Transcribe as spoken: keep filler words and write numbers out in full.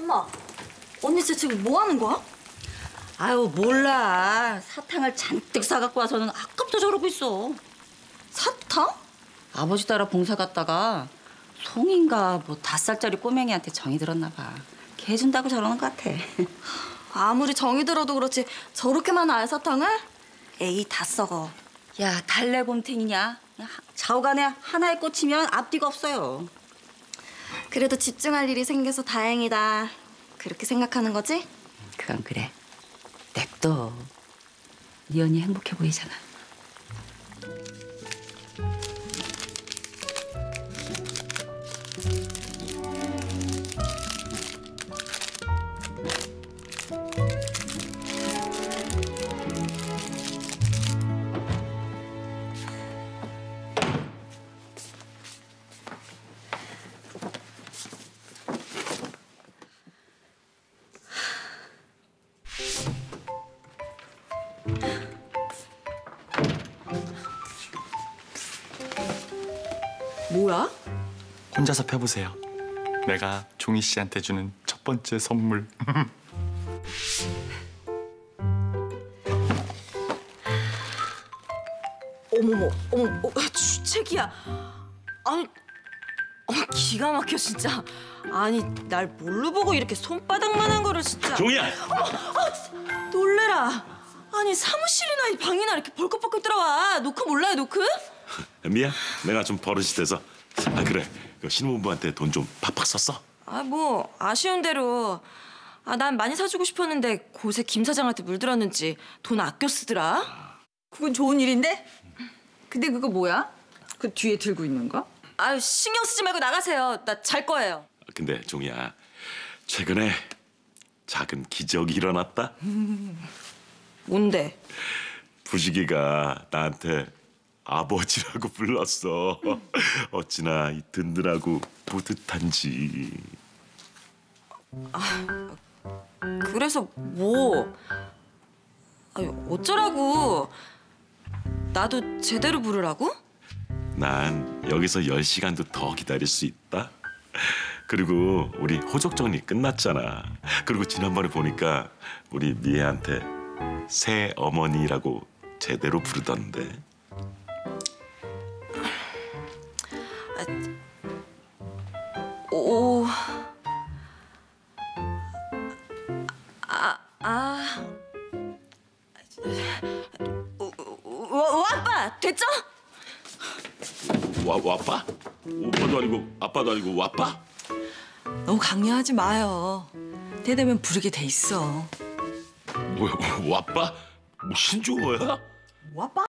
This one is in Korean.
엄마, 언니 쟤 지금 뭐 하는 거야? 아유 몰라. 사탕을 잔뜩 사갖고 와서는 아깝다 저러고 있어. 사탕? 아버지 따라 봉사 갔다가 송인가 뭐 다섯 살짜리 꼬맹이한테 정이 들었나 봐. 걔 준다고 저러는 것 같아. 아무리 정이 들어도 그렇지 저렇게 많은 알사탕을? 에이, 다 썩어. 야 달래곰탱이냐? 좌우간에 하나에 꽂히면 앞뒤가 없어요. 그래도 집중할 일이 생겨서 다행이다. 그렇게 생각하는 거지? 그건 그래. 냅둬. 네 언니 행복해 보이잖아. 뭐야? 혼자서 펴보세요. 내가 종희 씨한테 주는 첫 번째 선물. 어머머, 어머, 어, 주책이야. 아니, 어, 기가 막혀 진짜. 아니, 날 뭘로 보고 이렇게 손바닥만한 거를 진짜. 종희야. 어머, 어, 놀래라. 아니, 사무실이나 이 방이나 이렇게 벌컥벌컥 들어와. 노크 몰라요, 노크? 미안, 내가 좀 버릇이 돼서. 아 그래, 그 신혼부부한테 돈 좀 팍팍 썼어? 아, 뭐 아쉬운 대로. 아, 난 많이 사주고 싶었는데 곳에 김 사장한테 물들었는지 돈 아껴 쓰더라. 그건 좋은 일인데? 근데 그거 뭐야? 그 뒤에 들고 있는 거? 아유, 신경 쓰지 말고 나가세요. 나 잘 거예요. 근데 종희야, 최근에 작은 기적이 일어났다. 뭔데? 부식이가 나한테 아버지라고 불렀어. 어찌나 이 든든하고 뿌듯한지. 그래서 뭐? 아유, 어쩌라고? 나도 제대로 부르라고? 난 여기서 열 시간도 더 기다릴 수 있다. 그리고 우리 호적 정리 끝났잖아. 그리고 지난번에 보니까 우리 미애한테 새 어머니라고 제대로 부르던데. 오. 아, 아. 와, 와빠 됐죠? 와, 와빠? 오빠도 아니고 아빠도 아니고 와빠? 너무 강요하지 마요. 대대면 부르게 돼 있어. 뭐야, 와빠? 뭐 신조어야? 와빠?